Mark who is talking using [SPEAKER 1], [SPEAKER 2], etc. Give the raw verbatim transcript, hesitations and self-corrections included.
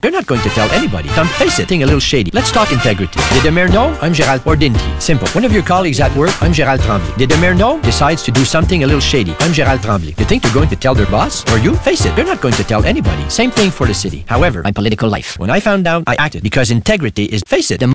[SPEAKER 1] They're not going to tell anybody. Come face it, thing a little shady. Let's talk integrity. Did the mayor know? I'm Gerald. Or didn't he? Simple. One of your colleagues at work? I'm Gerald Tremblay. Did the mayor know? Decides to do something a little shady. I'm Gerald Tremblay. You think they're going to tell their boss? Or you? Face it, they're not going to tell anybody. Same thing for the city. However, my political life. When I found out, I acted because integrity is, face it, the